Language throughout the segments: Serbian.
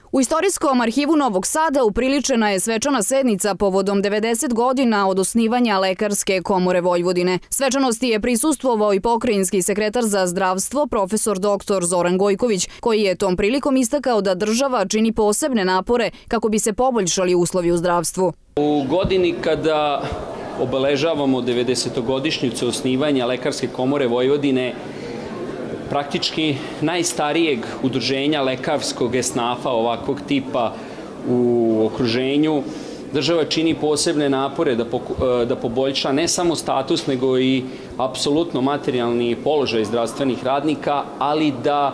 U Istorijskom arhivu Novog Sada upriličena je svečana sednica povodom 90 godina od osnivanja Lekarske komore Vojvodine. Svečanosti je prisustvovao i pokrajinski sekretar za zdravstvo, profesor dr. Zoran Gojković, koji je tom prilikom istakao da država čini posebne napore kako bi se poboljšali uslovi u zdravstvu. U godini kada obeležavamo 90-godišnjicu osnivanja Lekarske komore Vojvodine, praktički najstarijeg udruženja lekarskog esnafa ovakvog tipa u okruženju, država čini posebne napore da poboljša ne samo status, nego i apsolutno materijalni položaj zdravstvenih radnika, ali da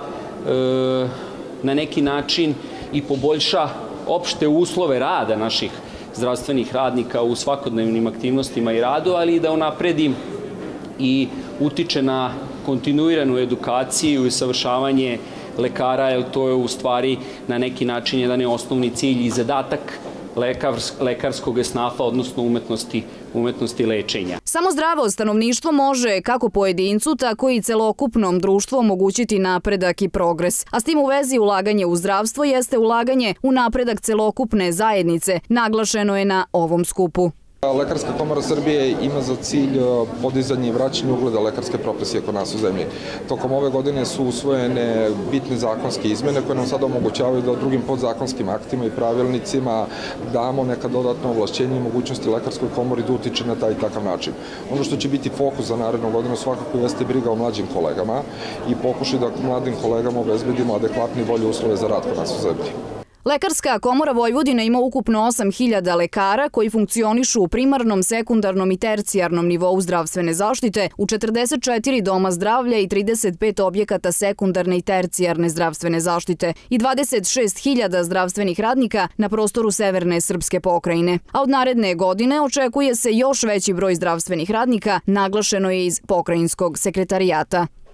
na neki način i poboljša opšte uslove rada naših zdravstvenih radnika u svakodnevnim aktivnostima i radu, ali i da unapredi i utiče na kontinuiranu edukaciju i usavršavanje lekara, jer to je u stvari na neki način jedan osnovni cilj i zadatak lekarskog esnafa, odnosno umetnosti lečenja. Samo zdravo stanovništvo može kako pojedincu, tako i celokupnom društvu omogućiti napredak i progres. A s tim u vezi ulaganje u zdravstvo jeste ulaganje u napredak celokupne zajednice, naglašeno je na ovom skupu. Lekarska komora Srbije ima za cilj podizanje i vraćanje ugleda lekarske profesije kod nas u zemlji. Tokom ove godine su usvojene bitne zakonske izmene koje nam sada omogućavaju da drugim podzakonskim aktima i pravilnicima damo neka dodatna ovlašćenja i mogućnosti lekarskoj komori da utiče na taj i takav način. Ono što će biti fokus za narednu godinu svakako jeste briga o mlađim kolegama i pokušaj da mladim kolegama obezbedimo adekvatne i bolje uslove za rad kod nas u zemlji. Lekarska komora Vojvodine ima ukupno 8.000 lekara koji funkcionišu u primarnom, sekundarnom i tercijarnom nivou zdravstvene zaštite u 44 doma zdravlja i 35 objekata sekundarne i tercijarne zdravstvene zaštite i 26.000 zdravstvenih radnika na prostoru severne srpske pokrajine. A od naredne godine očekuje se još veći broj zdravstvenih radnika, naglašeno je iz pokrajinskog sekretarijata.